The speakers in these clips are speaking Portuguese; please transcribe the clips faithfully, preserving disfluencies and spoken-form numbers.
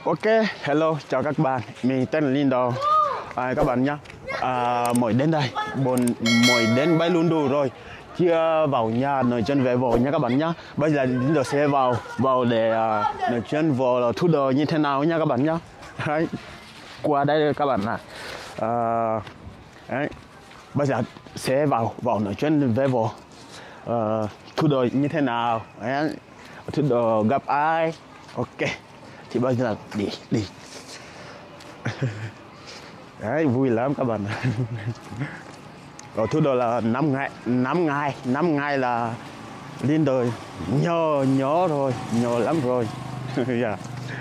Ok, hello, chào các bạn, mình tên là Lindo. À, các bạn nhé, à, mới đến đây, bọn mới đến Bay Luôn Đủ rồi, chưa vào nhà nói chuyện về vợ nha các bạn nhé. Bây giờ Lindo sẽ vào vào để uh, nói chuyện vợ thu đồ như thế nào nha các bạn nhé. Đấy, qua đây các bạn ạ. À, đấy, bây giờ sẽ vào vào nói chuyện về vợ, uh, thu đồ như thế nào, đấy, thu đồ gặp ai, ok. Thì bây giờ đi đi đấy, vui lắm các bạn. Rồi thứ đó là năm ngày năm ngày năm ngày là lên đời nhớ nhớ rồi nhớ lắm rồi. Yeah.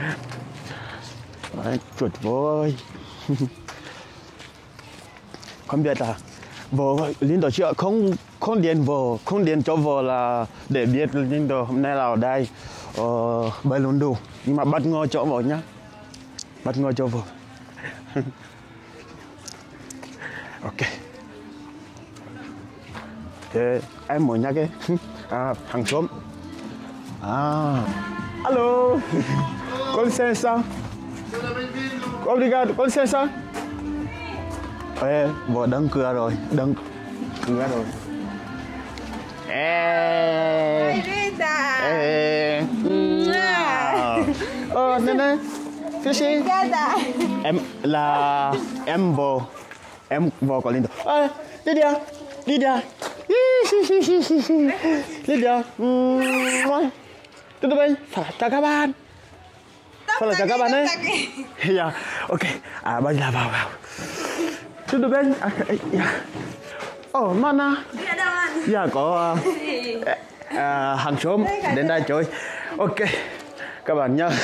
Đấy, tuyệt vời. Không biết là vợ lên đời chưa, không không điện vợ không điện cho vợ là để biết lên đời hôm nay là ở đây ờ, Bay Luôn Đủ, nhưng mà bất ngờ cho vợ nhá, bất ngờ cho vợ. Ok. Thế em muốn nhắc cái à, hàng xóm. À, alo. Con licença. Obrigado. Con licença. Ê, vợ đóng cửa rồi, đóng cửa rồi. Ê. Ê. Ờ, nè nè. Fishy. Em là em vợ. Em vợ có Lindo. Ê, Lydia. Lydia. Lydia. Tudo bem? Fala, chào các bạn. Fala, chào các bạn đấy. Yeah, ok. À, bây giờ vào vào. Tudo bem? À, yeah. Oh, mana? Yeah, có uh, uh, hàng xóm đến đây chơi. Ok. Các bạn nhá.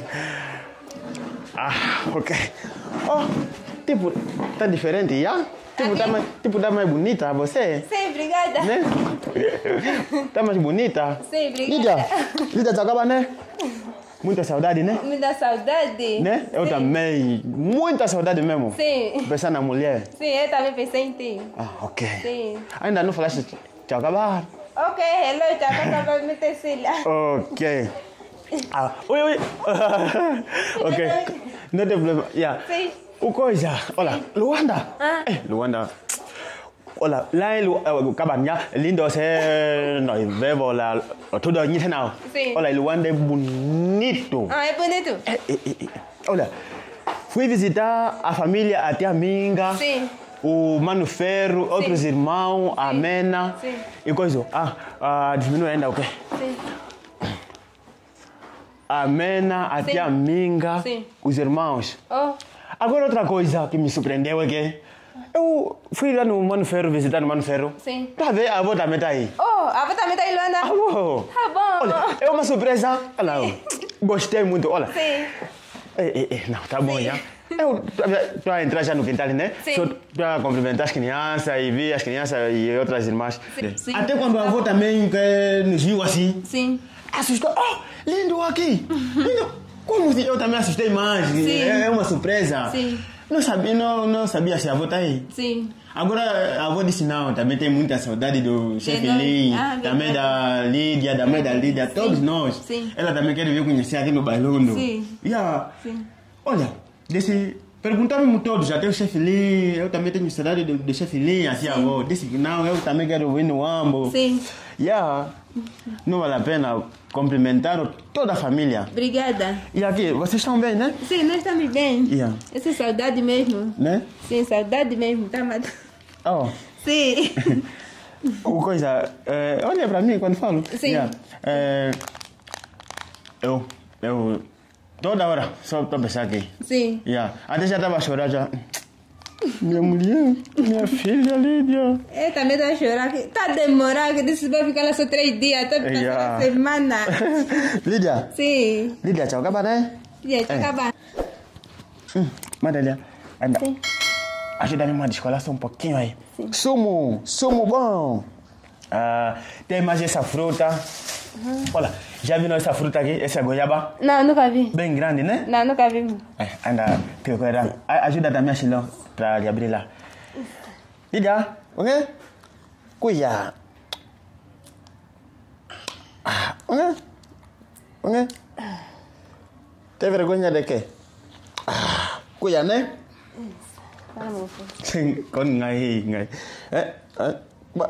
Ah, ok. Oh, tipo, tá diferente, já? Tipo, tá mais, tipo, tá mais bonita você? Sim, obrigada. Né? Tá mais bonita? Sim, obrigada. Lídia, Lídia, tá acabando, né? Muita saudade, né? Muita saudade. Né? Eu Sim. também. Muita saudade mesmo. Sim. Pensar na mulher. Sim, eu também pensei em ti. Ah, ok. Sim. Ainda não falaste tchau, acabar? Ok, hello, tchau, acabou de meter Cília. Ok. Ah, oi, oi. Ok. Não tem problema. Yeah. Sim. O coisa, olha, Luanda. Ah. Eh, Luanda. Olha, lá Lu, các bạn nhá, Lindo sẽ nói về vợ là thu đời như thế nào. Sim. Olha, Luanda é bonito. Ah, é bonito? Eh, eh, eh. Olha, fui visitar a família, a tia Minga. Sim. O Mano Ferro, outros Sim. irmãos, a Mena. Sim. E coisa. Ah, ah, diminui ainda o quê? Sim. A Mena, a Sim. tia Minga, Sim. os irmãos. Oh. Agora outra coisa que me surpreendeu é que eu fui lá no Mano Ferro, visitar no Mano Ferro. Sim. Tá vendo? A avó também tá aí. Oh, a avó também tá aí, Luana? Ah, bom. Tá bom. Olha, é uma surpresa. Olha lá, ó. Gostei muito. Olha. Sim. Ei, ei, ei, não, tá bom já. Eu estou a entrar já no quintal, né? Sim. Só para cumprimentar as crianças e ver as crianças e outras irmãs. Sim. Sim. Até quando a avó também que nos viu assim, Sim. assustou. Oh, lindo aqui. Lindo. Como se eu também assustei mais. Sim. É uma surpresa. Sim. Não sabia, não, não sabia se a avó tá aí. Sim. Agora a avó disse não, também tem muita saudade do chefe nós. Lee, Ah, também verdade. da Lídia, da mãe da Lídia, todos nós. Sim. Ela também quer vir conhecer aqui no Bailundo. Sim. Yeah. Sim. Olha, desse. Perguntaram-me todos, até o chefe Lee, eu também tenho saudade do, do chefe Lee, assim, a avó. Disse que não, eu também quero vir no Ambo. Sim. Yeah. Não vale a pena cumprimentar toda a família. Obrigada. E aqui, vocês estão bem, né? Sim, nós estamos bem. Yeah. Essa é saudade mesmo. Né? Sim, saudade mesmo. Tá mat... Oh. Sim. O coisa, é, olha pra mim quando falo. Sim. Yeah. É, eu, eu, toda hora só estou a pensar aqui. Sim. Yeah. Até já estava a chorar já. Minha mulher, minha filha Lídia. Eu também estou a chorar. Tá demorando, que disse vai ficar lá só três dias, até passar Yeah. a semana. Lídia. Sim. Lídia, tchau, acaba, né? Gente, É. acabar. Hum, Marília, anda. Sim. Ajuda-me a descolar só um pouquinho aí. Sumo, sumo bom. Ah, tem mais essa fruta. Uhum. Olha, já viram essa fruta aqui? Essa goiaba? Não, nunca vi. Bem grande, né? Não, nunca vi. É, anda, procurar. Ajuda também a Chilão para lhe abrir lá. Lídia, ok? Cuia. Ah, ok? Ok? Te vergogna de qué? Ah, cuya ne? Con ngày ngày. Eh, eh, ba.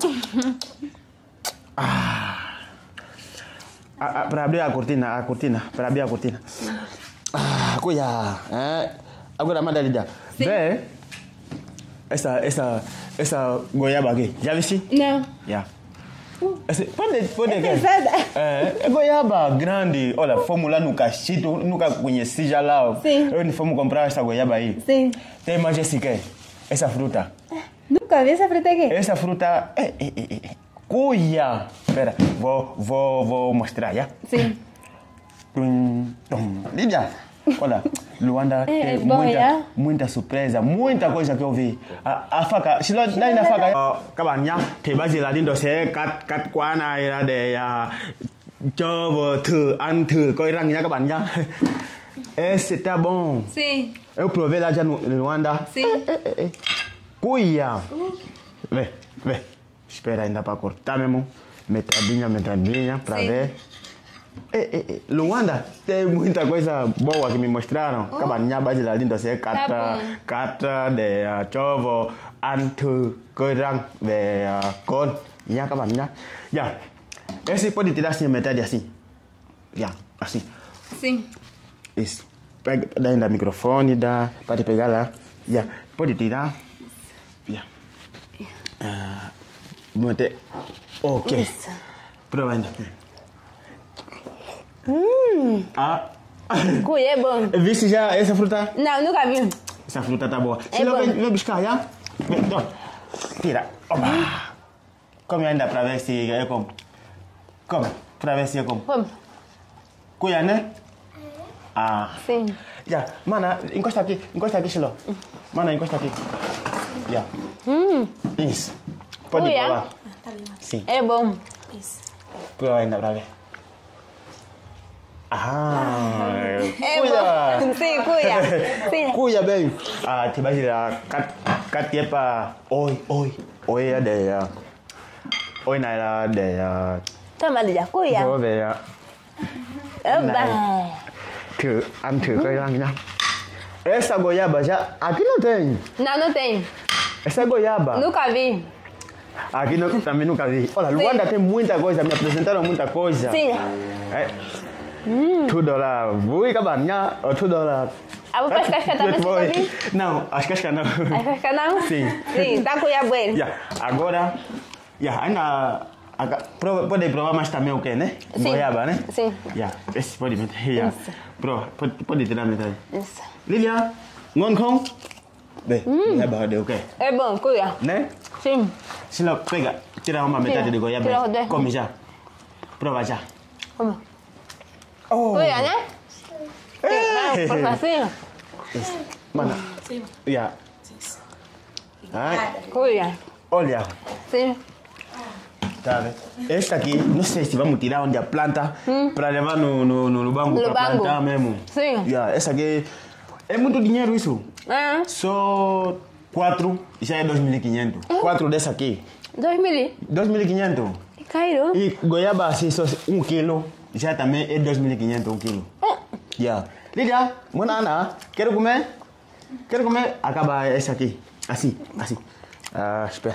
Ah. Ah, para abrir a cortina, a cortina, para abrir a cortina. Ah, cuya. Eh, agora manda ali já. Vê. Essa, essa, essa goiaba aqui. Já viste? Não. Já. Esse, pode, pode É que? pesada. É, é goiaba grande. Olha, fomos lá no Cachito, nunca conheci já lá. Sim. Eu fomos comprar essa goiaba aí. Sim. Tem mais esse que? Essa fruta. Nunca vi essa fruta aqui. Essa fruta é, é, é, é. Cuia. Espera, vou, vou, vou mostrar, já? Sim. Tum, tum. Lídia, olha, Luanda É, tem é bom, muita, já? muita surpresa, muita coisa que eu vi. A, a faca, se lá na faca, các bạn nhá, thì bây giờ là Lindo sẽ cắt cắt quả này ra để uh, cho vợ thử ăn thử coi răng nha các bạn nhá. É, c'était bon. Sim. Eu provei lá já no no Luanda. Sim. Cuia. Vê, vê. Espera ainda para cortar mesmo. Metadinha, metadinha, para Sim. ver. É, é, é. Luanda tem muita coisa boa que me mostraram. Các bạn nhá, bây giờ là Lindo sẽ cắt, Tá uh, bom. cắt uh, để uh, cho vợ ăn thử coi răng về uh, con nha các bạn nhá. Já. Esse pode tirar assim a metade assim. Já, assim. Sim. Isso. Pega, dá ainda microfone, dá. Pode pegar lá. Já. Pode tirar. Já. Ah, manter. Ok. Isso. Prova ainda. Hum. Ah. Cuy é bom. Viste já essa fruta? Não, nunca vi. Essa fruta tá boa. É Se não, bom. vem, vem buscar, já? Vem, então. Tira. Opa. Come ainda para ver se eu como. Come. Para ver se eu como. Vamos. Cuia, né? Ah. Sim. Já. Mana, encosta aqui. Encosta aqui, Shilo. Mana, encosta aqui. Já. Hum. Isso. Pode Cuia? provar. Sim. É bom. Prova ainda para ver. Ah. É Cuia. bom. Sim, cuia. Sim. Cuia bem. À, thì bây giờ là cắt cắt tiếp à, ôi ôi ôi để à, ôi này là để à, Toma de cuia. có về à, Oba. thử ăn thử coi răng nha. Essa goiaba já aqui não tem. Não, não tem. Essa goiaba Nunca vi. aqui não, também nunca vi. Olha, Luanda tem muita coisa, me apresentaram muita coisa. Sim. É. Tudo lá, vui các bạn nhá. Ở tudo lá. A vou pescar Tuyệt também, vời. nunca vi. Não, as cascas não. A pescar não? Sim. Sim, tá cuia bueno. Yeah, agora, yeah, ainda aga- prova, pode provar mais também o que, né? Sim. Goiaba, né? Sim. Yeah, esse pode meter. Yeah. Isso. Prova, pode, pode tirar metade. Isso. Lilia, ngon không? Đây, goiaba đều ok, É bom, cuia. né? Sim. Xin lỗi, pega, tira uma metade Tira, de goiaba. tira o dedo. Come já. Prova já. Vamos. Oh. Cuia, né? Sim. Por assim. Isso. Mana? Yeah. Ai, Cuia. olha. Sim. Tá vendo? Esta aqui, não sei se vamos tirar onde a planta para levar no, no, no lubango No para lubango. plantar mesmo. Sim. Yeah, essa aqui é muito dinheiro isso. Ah, Só quatro já é dois mil e quinhentos. Quatro dessa aqui, dois mil. dois mil e quinhentos. Caiu. E goiaba assim, só um quilo, já também é dois mil e quinhentos um quilo. Yeah. Lídia, Monana, quero comer? Quero comer? Acaba essa aqui. Assim, assim. Ah, espera.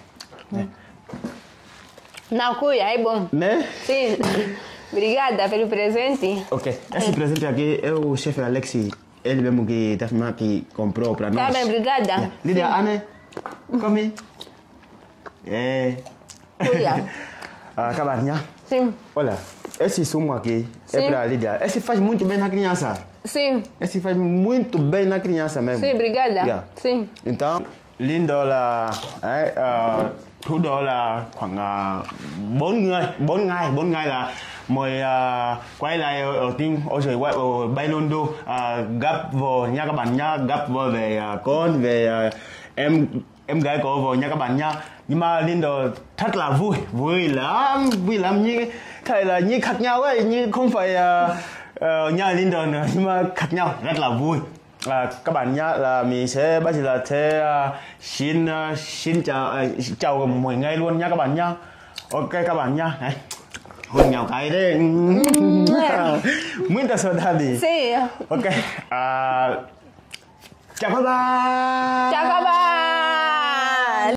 Não, cuia, é bom. Né? Sim. Obrigada pelo presente. Ok. Esse presente aqui é o chefe Alexi. Ele mesmo que tá filmando que comprou para nós. Tá bem, obrigada. Yeah. Lídia, Anne, come. É. Cuia. Ah, cabarinha. Sim. Olha, esse sumo aqui é Sim. para Lídia. Esse faz muito bem na criança. Sim. Esse faz muito bem na criança mesmo. Sim, obrigada. Yeah. Sim. Então, lindo là ấy, uh, thủ đô là khoảng uh, bốn người, bốn ngày, bốn ngày là mời uh, quay lại ở, ở tiên, ở rồi quay ở Baylondo, uh, gặp vào nha các bạn nha, gặp vào về uh, con, về uh, em em gái của vào nha các bạn nha. Nhưng mà Lindo rất là vui, vui lắm, vui lắm như thầy là như khác nhau ấy, như không phải uh, uh, nhà Lindo nữa, nhưng mà khác nhau, rất là vui. À, các bạn nhá, là mình sẽ bây giờ là sẽ uh, xin uh, xin chào uh, chào mọi ngày luôn nha các bạn nhá. Ok các bạn nhá. Này. hôn nhau cái đấy. Muita saudade. Sì. Ok. À, chào các bạn. Chào các